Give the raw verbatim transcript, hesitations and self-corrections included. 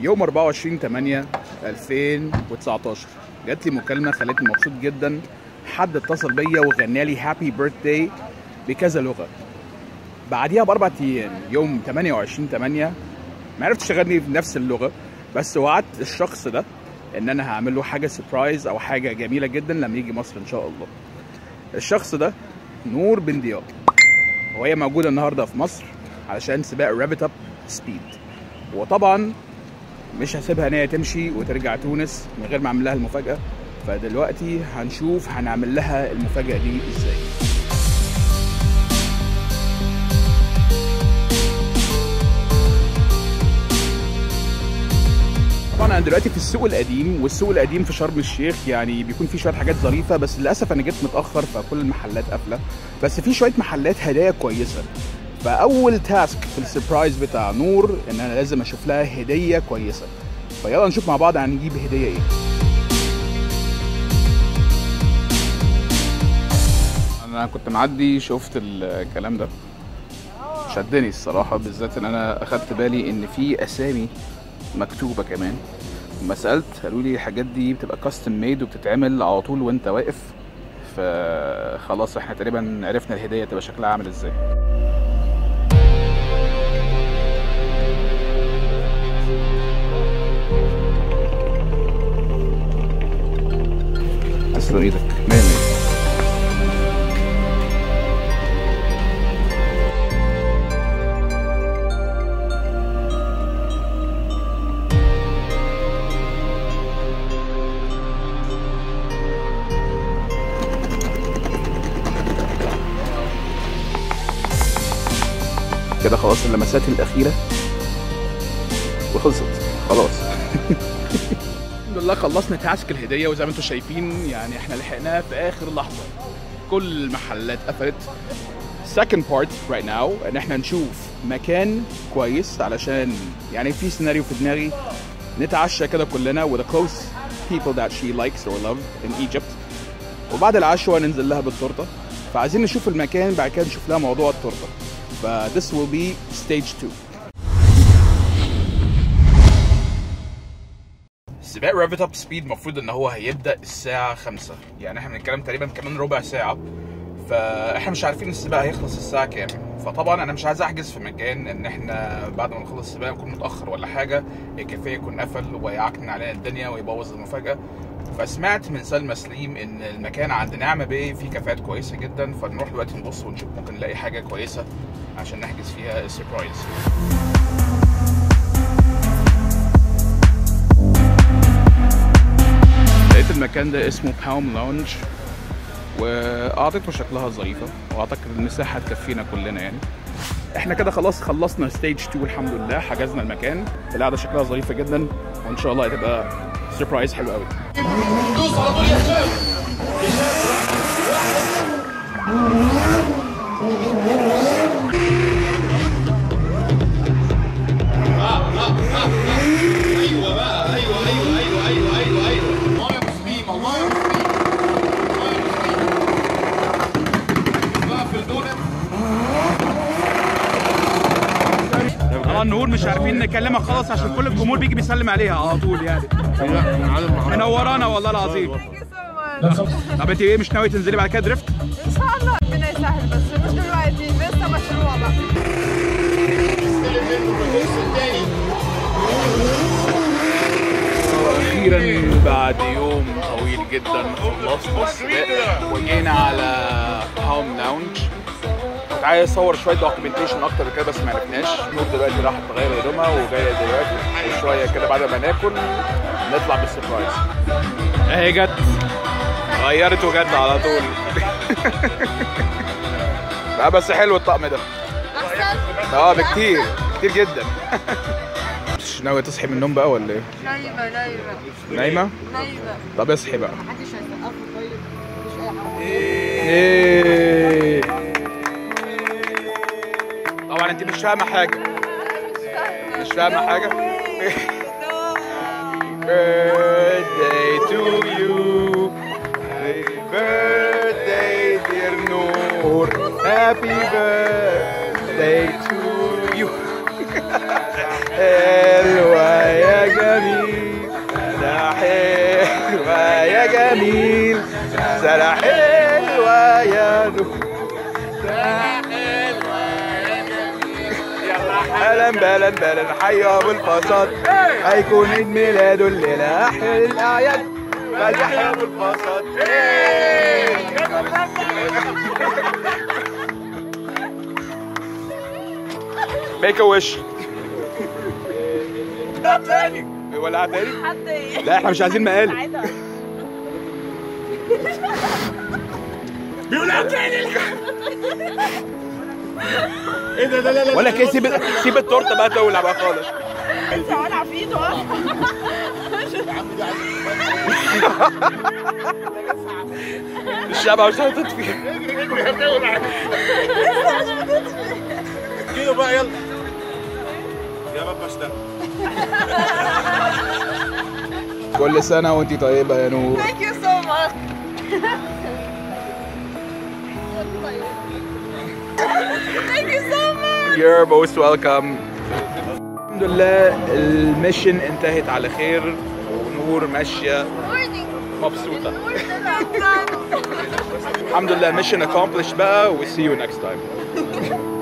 يوم أربعة وعشرين تمانية ألفين وتسعتاشر جات لي مكالمه خلتني مبسوط جدا. حد اتصل بيا وغنى لي هابي بيرثداي بكذا لغه. بعديها باربع ايام يوم تمانية وعشرين تمانية ما عرفتش اغني بنفس اللغه، بس وعدت الشخص ده ان انا هعمل له حاجه سربرايز او حاجه جميله جدا لما يجي مصر ان شاء الله. الشخص ده نور بن ضياء، وهي موجوده النهارده في مصر علشان سباق رابت اب سبيد، وطبعا مش هسيبها ان هي تمشي وترجع تونس من غير ما اعمل لها المفاجاه. فدلوقتي هنشوف هنعمل لها المفاجاه دي ازاي. طبعا انا دلوقتي في السوق القديم، والسوق القديم في شرم الشيخ يعني بيكون فيه شويه حاجات ظريفه، بس للاسف انا جيت متاخر فكل المحلات قافله، بس في شويه محلات هدايا كويسه. فاول تاسك في السربرايز بتاع نور ان انا لازم اشوف لها هديه كويسه. فيلا نشوف مع بعض هنجيب هديه ايه. انا كنت معدي شفت الكلام ده شدني الصراحه، بالذات ان انا اخدت بالي ان في اسامي مكتوبه كمان. لما سالت قالوا لي الحاجات دي بتبقى كاستم ميد وبتتعمل على طول وانت واقف. فخلاص احنا تقريبا عرفنا الهديه تبقى شكلها عامل ازاي. تسلم ايدك. مية مية. كده خلاص اللمسات الأخيرة وخلصت خلاص. الحمد لله خلصنا تاسك الهدية، وزي ما انتم شايفين يعني احنا لحقناها في آخر لحظة. كل المحلات قفلت. second part right now ان احنا نشوف مكان كويس، علشان يعني في سيناريو في دماغي نتعشى كده كلنا with the close people that she likes or loves in Egypt، وبعد العشوة ننزل لها بالتورتة. فعايزين نشوف المكان بعد كده نشوف لها موضوع التورتة. ف this will be stage two. سباق رابت اب سبيد المفروض ان هو هيبدا الساعه خمسة، يعني احنا بنتكلم تقريبا كمان ربع ساعه. فاحنا مش عارفين السباق هيخلص الساعه كام. فطبعا انا مش عايز احجز في مكان ان احنا بعد ما نخلص السباق نكون متاخر ولا حاجه، الكافيه يكون قفل ويعكن علينا الدنيا ويبوظ المفاجاه. فسمعت من سلمى سليم ان المكان عند نعمه باي فيه كافيهات كويسه جدا، فنروح دلوقتي نبص ونشوف ممكن نلاقي حاجه كويسه عشان نحجز فيها السربرايز. لقيت المكان ده اسمه بالم لونج، واعطيته شكلها ظريفه، واعتقد المساحه تكفينا كلنا. يعني احنا كده خلاص خلصنا ستيج اتنين الحمد لله، حجزنا المكان. القعده شكلها ظريفه جدا، وان شاء الله هتبقى سربرايز حلو قوي. ايوه بقى، ايوه ايوه ايوه ايوه ايوه ايوه الله يا مسلم، الله يا مسلم، الله يا مسلم. بقى في الدونت اه نور مش عارفين نكلمها خالص عشان كل الجمهور بيجي بيسلم عليها على طول. يعني منورانا والله العظيم. طب انت ايه مش ناوي تنزلي بعد كده دريفت؟ ان شاء الله ربنا يسهل، بس مش دلوقتي لسه مشروع بقى. اخيرا بعد يوم طويل جدا خلصنا السباق وجينا على بالم لونج. كنت عايز اصور شويه دوكيومنتيشن اكتر كده بس ما عرفناش. نور دلوقتي راحت تغير هدومها وجايه دلوقتي شويه كده بعد ما ناكل نطلع بالسربرايز. اهي جت غيرت وجت على طول. لا بس حلو الطقم ده. احسن؟ اه بكتير كتير جدا. مش ناوية تصحي من النوم بقى ولا ايه؟ نايمة نايمة نايمة؟ نايمة. طب اصحي بقى. محدش هيسقف له طيب؟ مفيش أي حاجة. ايه طبعا انت مش فاهمة حاجة. مش فاهمة حاجة؟ birthday to you, happy birthday dear Nour, happy birthday to you. حلوة يا بلن بلن بلن حي ابو الفساد هيكون عيد ميلاده الليله احلى الاعياد فليحيى ابو الفساد. ميك ا وش. لا تاني ولا تاني؟ لا احنا مش عايزين مقالب. بيقولها تاني. ايه ده؟ لا لا لا ولا كده. سيب سيب التورته بقى تولع بقى خالص. انت ولع في ايده اصلا. الشمعة مش هتطفي. كده بقى يلا يا بابا اشتغل. كل سنة وانتي طيبة يا نور. Thank you so much. Thank you so much. You're most welcome. الحمد لله الميشن انتهت على خير ونور ماشية مبسوطة. الحمد لله mission accomplished بقى. we see you next time.